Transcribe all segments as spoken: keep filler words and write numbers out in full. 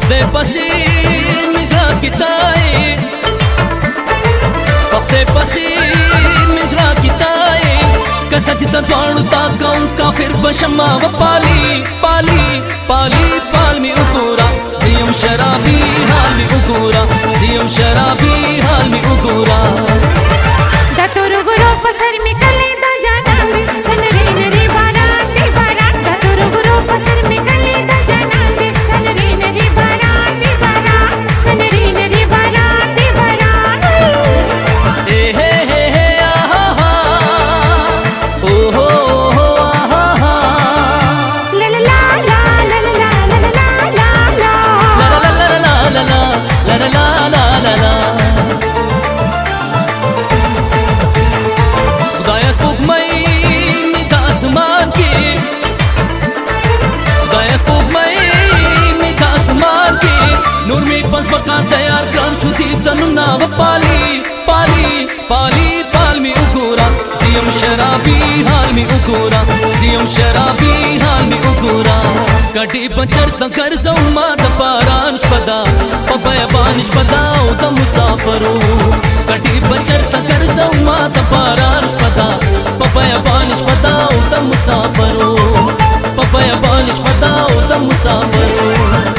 पखते पसी मिजरा किताए पखते पसी मिजरा किताए कसजता द्वाणु ताकौं काफिर बशमा व पाली पाली पाली पाल में उगोरा जियम शराबी हाल में उगोरा जियम शराबी हाल में उगोरा दतुरु गुरु पसर में कले दा जानांदे सनरे नरे बारात दे बारात दतुरु गुरु पसर में कले दा जानांदे सनरे नरे बारात दे बारात सनरे नरे बारात दे बारात ए हे हे हे आहा हा ओ हो हो आहा हा ला ला ला ला ला ला ला ला ला ला ला ला ला ला ला ला ला ला ला गायस पुक मई मिता आसमान की गायस पुक मई मिता आसमान की नूर में पस बका तैयार कर छुती तनुना व पाली पाली पाली पाल में उगोरा जियम शराबी हाल में उगोरा जियम शराबी हाल में उगोरा कटी बचर तकर जौमा द पारानिश पदा पपय बानिश पदा ओ द मुसाफरो कटी बचर तकर जौमा द पारानिश पदा पपय बानिश पदा ओ द मुसाफरो पपय बानिश पदा ओ द मुसाफरो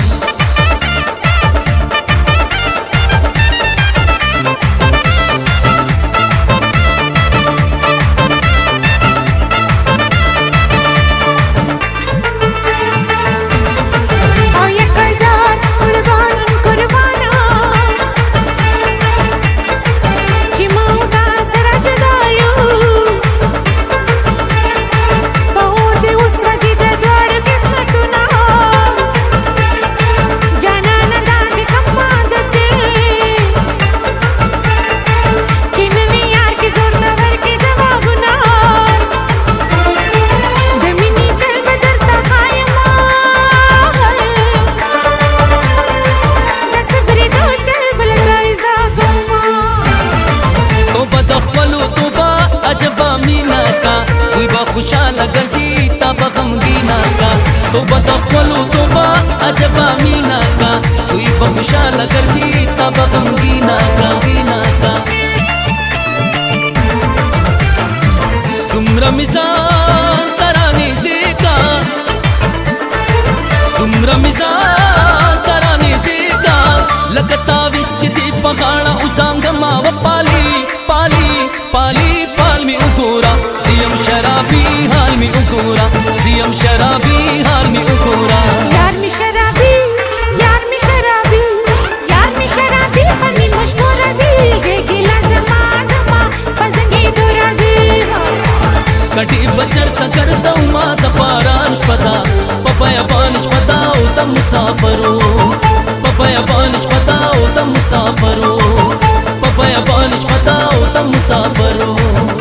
खुशाल गर्जी तब गमगीना का तो बदखलू तो बा अजबा मीना का कोई खुशाल गर्जी तब गमगीना का गीना का तुम रमजान तरानी देखा तुम रमजान तरानी देखा लगता विश्चिति पगाड़ा उजांगमा व पाली पाली पाली पाल में उगोरा जियम शराबी हाल में उगोरा जियम शराबी हाल में उगोरा यार में शराबी यार में शराबी यार में शराबी हनी मशहूर जी गे गिला जमा जमा पसंदी तो राजी कटी बचर तकर जौमा द पारानिश पदा पपय बानिश पदा ओ द मुसाफरो पपय बानिश पदा ओ द मुसाफरो पपय बानिश पदा ओ द मुसाफरो